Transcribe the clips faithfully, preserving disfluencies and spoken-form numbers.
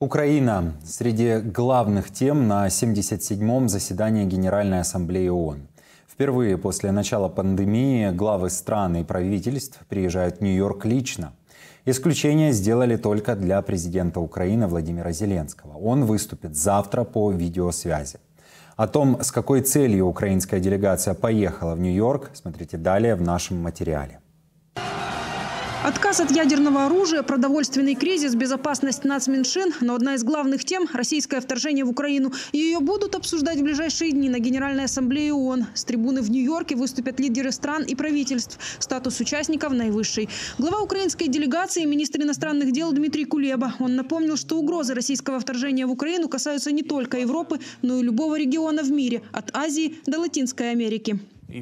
Украина среди главных тем на семьдесят седьмом заседании Генеральной Ассамблеи ООН. Впервые после начала пандемии главы стран и правительств приезжают в Нью-Йорк лично. Исключение сделали только для президента Украины Владимира Зеленского. Он выступит завтра по видеосвязи. О том, с какой целью украинская делегация поехала в Нью-Йорк, смотрите далее в нашем материале. Отказ от ядерного оружия, продовольственный кризис, безопасность нацменьшин. Но одна из главных тем – российское вторжение в Украину. И ее будут обсуждать в ближайшие дни на Генеральной Ассамблее ООН. С трибуны в Нью-Йорке выступят лидеры стран и правительств. Статус участников наивысший. Глава украинской делегации, министр иностранных дел Дмитрий Кулеба. Он напомнил, что угрозы российского вторжения в Украину касаются не только Европы, но и любого региона в мире – от Азии до Латинской Америки.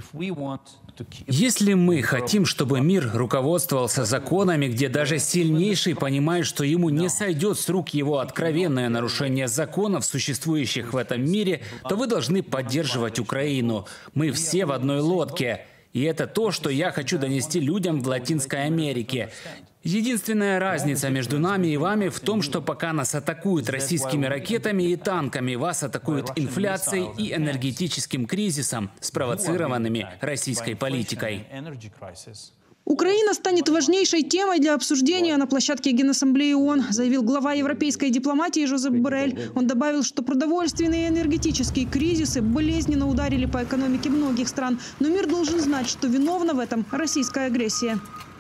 Если мы хотим, чтобы мир руководствовался законами, где даже сильнейший понимает, что ему не сойдет с рук его откровенное нарушение законов, существующих в этом мире, то вы должны поддерживать Украину. Мы все в одной лодке. И это то, что я хочу донести людям в Латинской Америке. Единственная разница между нами и вами в том, что пока нас атакуют российскими ракетами и танками, вас атакуют инфляцией и энергетическим кризисом, спровоцированными российской политикой. Украина станет важнейшей темой для обсуждения на площадке Генассамблеи ООН, заявил глава европейской дипломатии Жозеп Боррель. Он добавил, что продовольственные и энергетические кризисы болезненно ударили по экономике многих стран. Но мир должен знать, что виновна в этом российская агрессия.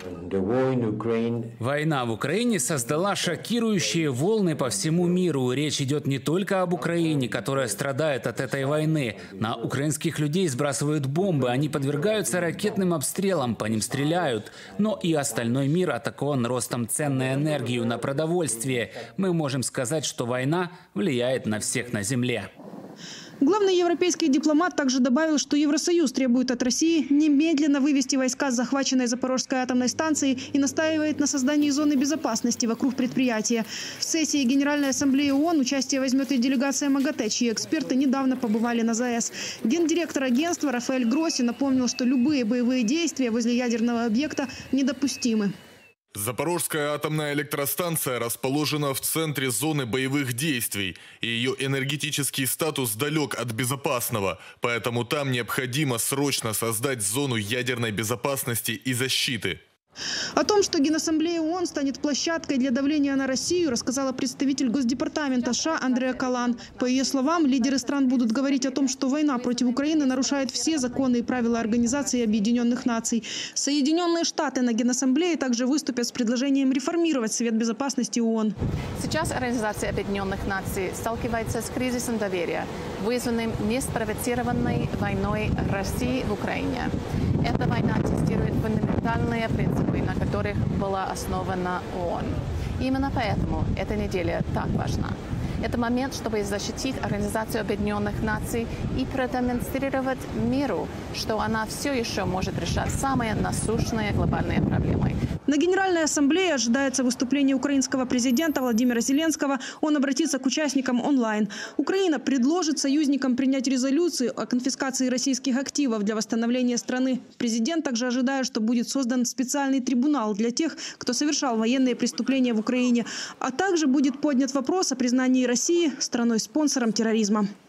Война в Украине создала шокирующие волны по всему миру. Речь идет не только об Украине, которая страдает от этой войны. На украинских людей сбрасывают бомбы, они подвергаются ракетным обстрелам, по ним стреляют. Но и остальной мир атакован ростом цен на энергию, на продовольствие. Мы можем сказать, что война влияет на всех на земле. Главный европейский дипломат также добавил, что Евросоюз требует от России немедленно вывести войска с захваченной Запорожской атомной станции и настаивает на создании зоны безопасности вокруг предприятия. В сессии Генеральной Ассамблеи ООН участие возьмет и делегация МАГАТЭ, чьи эксперты недавно побывали на ЗАЭС. Гендиректор агентства Рафаэль Гросси напомнил, что любые боевые действия возле ядерного объекта недопустимы. Запорожская атомная электростанция расположена в центре зоны боевых действий, и ее энергетический статус далек от безопасного, поэтому там необходимо срочно создать зону ядерной безопасности и защиты. О том, что Генассамблея ООН станет площадкой для давления на Россию, рассказала представитель Госдепартамента США Андреа Калан. По ее словам, лидеры стран будут говорить о том, что война против Украины нарушает все законы и правила Организации Объединенных Наций. Соединенные Штаты на Генассамблее также выступят с предложением реформировать Совет Безопасности ООН. Сейчас Организация Объединенных Наций сталкивается с кризисом доверия, вызванным неспровоцированной войной России в Украине. Эта война тестирует фундаментальные принципы, на которых была основана ООН. Именно поэтому эта неделя так важна. Это момент, чтобы защитить Организацию Объединенных Наций и продемонстрировать миру, что она все еще может решать самые насущные глобальные проблемы. На Генеральной Ассамблее ожидается выступление украинского президента Владимира Зеленского. Он обратится к участникам онлайн. Украина предложит союзникам принять резолюцию о конфискации российских активов для восстановления страны. Президент также ожидает, что будет создан специальный трибунал для тех, кто совершал военные преступления в Украине. А также будет поднят вопрос о признании России страной-спонсором терроризма.